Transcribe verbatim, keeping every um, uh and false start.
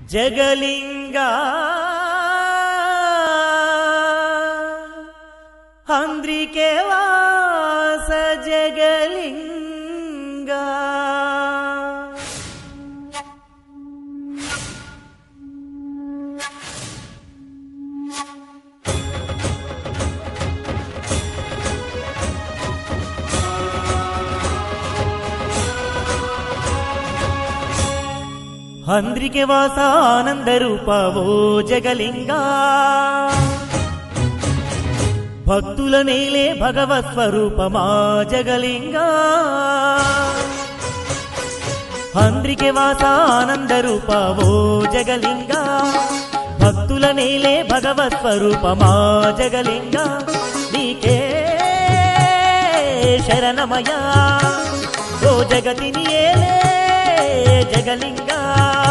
జగలింగా అంద్రికే వాస జగలింగా అంద్రికే వాస ఆనంద రూపవో జగలింగా భక్తుల నేలే భగవత్ స్వరూపమా జగలింగా అంద్రికే వాస ఆనంద రూపవో జగలింగా భక్తుల నేలే భగవత్ స్వరూపమా జగలింగా నీకే శరణమయా ఓ జగతిని ఏలే జగలింగా